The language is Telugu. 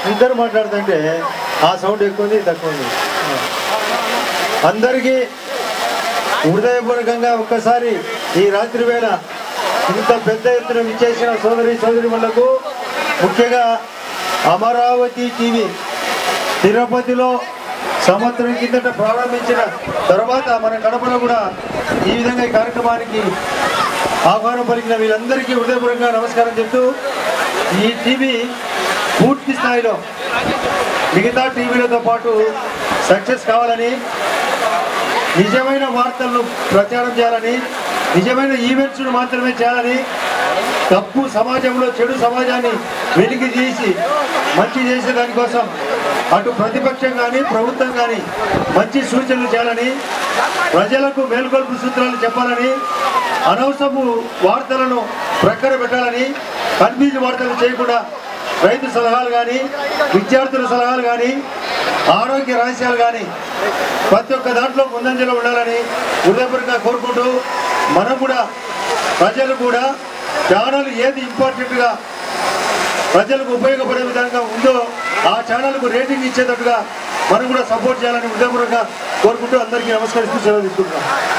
ఇద్దరు మాట్లాడుతుంటే ఆ సౌండ్ ఎక్కువ ఉంది తక్కువ ఉంది. అందరికీ హృదయపూర్వకంగా ఒక్కసారి ఈ రాత్రి వేళ ఇంత పెద్ద ఎత్తున విచ్చేసిన సోదరిమణులకు, ముఖ్యంగా అమరావతి టీవీ తిరుపతిలో సంవత్సరం కిందట ప్రారంభించిన తర్వాత మన కడపలో కూడా ఈ విధంగా ఈ కార్యక్రమానికి ఆహ్వానం పలికిన వీళ్ళందరికీ హృదయపూర్వకంగా నమస్కారం చెప్తూ, ఈ టీవీ పూర్తి స్థాయిలో మిగతా టీవీలతో పాటు సక్సెస్ కావాలని, నిజమైన వార్తలను ప్రచారం చేయాలని, నిజమైన ఈవెంట్స్ను మాత్రమే చేయాలని, తప్పు సమాజంలో చెడు సమాజాన్ని వెలికి తీసి మంచి చేసే దానికోసం అటు ప్రతిపక్షం కానీ ప్రభుత్వం కానీ మంచి సూచనలు చేయాలని, ప్రజలకు మేల్కొల్పు సూత్రాలు చెప్పాలని, అనవసరపు వార్తలను ప్రక్కన పెట్టాలని, కన్ఫ్యూజ్ వార్తలు చేయకుండా రైతు సలహాలు కానీ, విద్యార్థుల సలహాలు కానీ, ఆరోగ్య రహస్యాలు కానీ ప్రతి ఒక్క దాంట్లో ముందంజలో ఉండాలని హృదయపూర్వకంగా కోరుకుంటూ, మనం కూడా ప్రజలు కూడా ఛానల్ ఏది ఇంపార్టెంట్గా ప్రజలకు ఉపయోగపడే విధంగా ఉందో ఆ ఛానల్కు రేటింగ్ ఇచ్చేటట్టుగా మనం కూడా సపోర్ట్ చేయాలని హృదయపూర్వకంగా కోరుకుంటూ అందరికీ నమస్కరిస్తూ సెలవు తీసుకుంటున్నాం.